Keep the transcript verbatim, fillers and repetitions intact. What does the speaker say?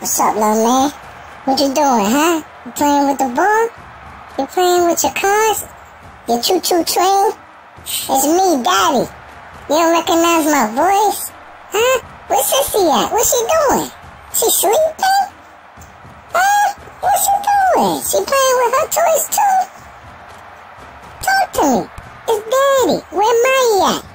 What's up, little man? What you doing, huh? You playing with the ball? You playing with your cars? Your choo-choo train? It's me, Daddy. You don't recognize my voice? Huh? Where's Sissy at? What's she doing? She sleeping? Huh? What's she doing? She playing with her toys too? Talk to me. It's Daddy. Where Maya at?